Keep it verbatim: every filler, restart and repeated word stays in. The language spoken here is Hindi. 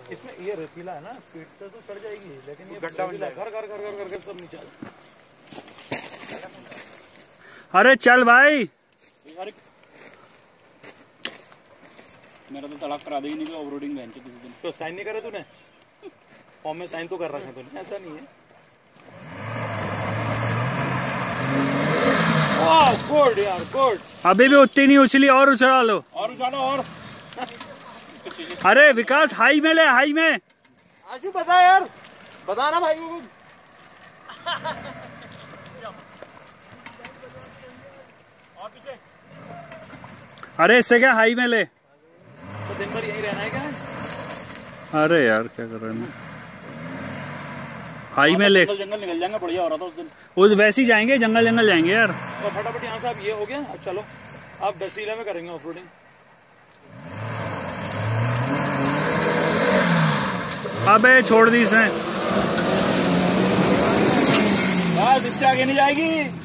इसमें ये रेतीला है ना, स्पीड से तो चढ़ जाएगी, लेकिन ये गड्ढा घर घर घर घर घर सब नीचे। अरे चल भाई, मेरा तो तलाक करा देगी नहीं तो ऑफरोडिंग बहन किसी दिन। तो साइन नहीं करे तूने? फॉर्म में साइन तो कर रखा है तूने, ऐसा नहीं है। ओह गुड यार, गुड। अभी भी उतनी नहीं उछली, और उछला लो, और उछालो और। अरे विकास हाई में ले, हाई में। आशु बता यार, बता ना भाई को। और पीछे। अरे इससे क्या, हाई में ले। तो दिन भर यहीं रहना है क्या? अरे यार क्या कर रहे हैं, हाई में ले। जंगल निकल जाएंगे, बढ़िया हो रहा था उस दिन। उस वैसे ही जाएंगे, जंगल जंगल जाएंगे यार। तो फटाफट यहाँ से आप, ये हो गया। अब चलो आप डसीला में करेंगे ऑफरोडिंग। अबे छोड़ दी इसने, बस इससे आगे नहीं जाएगी।